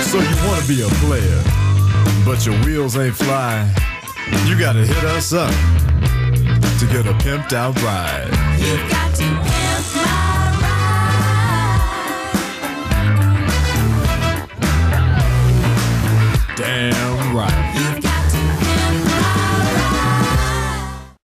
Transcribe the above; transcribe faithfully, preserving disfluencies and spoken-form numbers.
So you wanna be a player, but your wheels ain't flying. You gotta hit us up to get a pimped out ride. You've got to pimp my ride. Damn right.